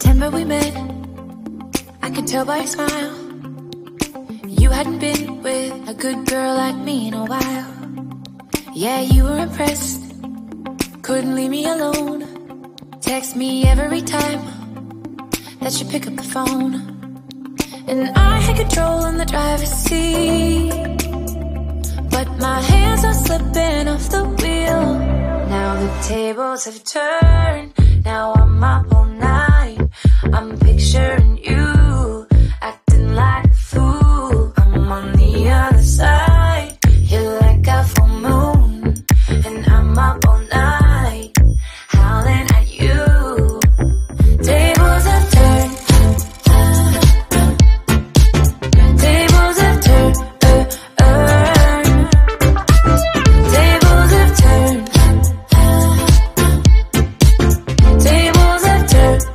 September we met, I could tell by your smile. You hadn't been with a good girl like me in a while. Yeah, you were impressed, couldn't leave me alone. Text me every time that you pick up the phone. And I had control in the driver's seat, but my hands are slipping off the wheel. Now the tables have turned, now I'm up all night. I'm picturing you acting like a fool. I'm on the other side, you're like a full moon, and I'm up all night howling at you. Tables have turned, tables have turned, tables have turned, tables have turned.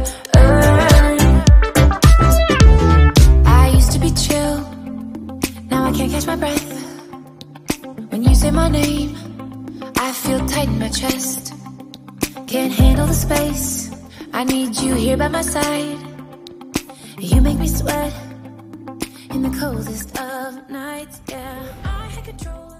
I used to be chill, now I can't catch my breath. When you say my name, I feel tight in my chest. Can't handle the space, I need you here by my side. You make me sweat in the coldest of nights, yeah. I had control.